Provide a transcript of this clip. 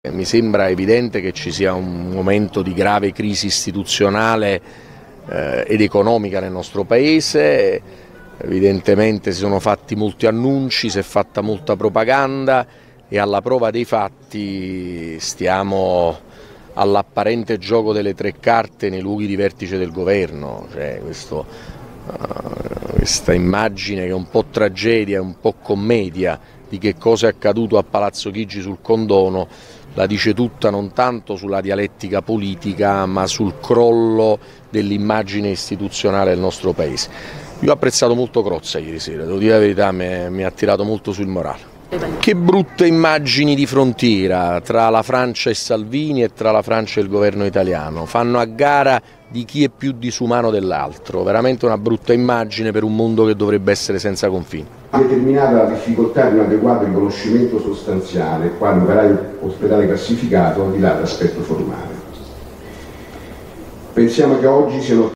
Mi sembra evidente che ci sia un momento di grave crisi istituzionale ed economica nel nostro Paese. Evidentemente si sono fatti molti annunci, si è fatta molta propaganda e alla prova dei fatti stiamo all'apparente gioco delle tre carte nei luoghi di vertice del governo. Questa immagine che è un po' tragedia, un po' commedia di che cosa è accaduto a Palazzo Chigi sul condono la dice tutta, non tanto sulla dialettica politica ma sul crollo dell'immagine istituzionale del nostro Paese. Io ho apprezzato molto Crozza ieri sera, devo dire la verità, mi ha tirato molto sul morale. Che brutte immagini di frontiera tra la Francia e Salvini e tra la Francia e il governo italiano, fanno a gara di chi è più disumano dell'altro, veramente una brutta immagine per un mondo che dovrebbe essere senza confini. Determinata la difficoltà di un adeguato riconoscimento sostanziale quando operaio ospedale classificato al di là dell'aspetto formale. Pensiamo che oggi siano